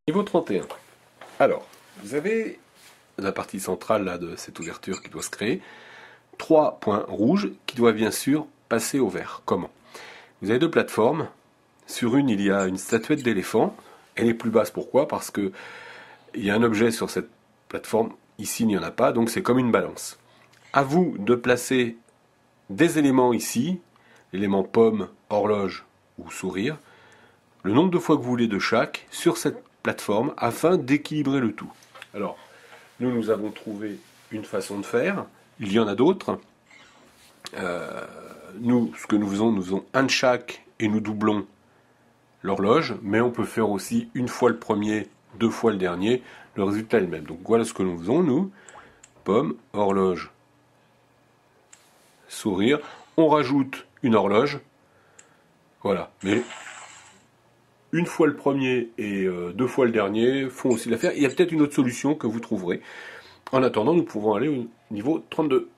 Niveau 31. Alors, vous avez la partie centrale là, de cette ouverture qui doit se créer. 3 points rouges qui doivent bien sûr passer au vert. Comment? Vous avez deux plateformes. Sur une, il y a une statuette d'éléphant. Elle est plus basse. Pourquoi? Parce que il y a un objet sur cette plateforme. Ici, il n'y en a pas. Donc, c'est comme une balance. À vous de placer des éléments ici. L'élément pomme, horloge ou sourire. Le nombre de fois que vous voulez de chaque sur cette plateforme afin d'équilibrer le tout. Alors, nous avons trouvé une façon de faire. Il y en a d'autres. Ce que nous faisons un de chaque et nous doublons l'horloge, mais on peut faire aussi une fois le premier, deux fois le dernier, le résultat est le même. Donc voilà ce que nous faisons, nous. Pomme, horloge, sourire. On rajoute une horloge. Voilà. Mais une fois le premier et deux fois le dernier font aussi l'affaire. Il y a peut-être une autre solution que vous trouverez. En attendant, nous pouvons aller au niveau 32.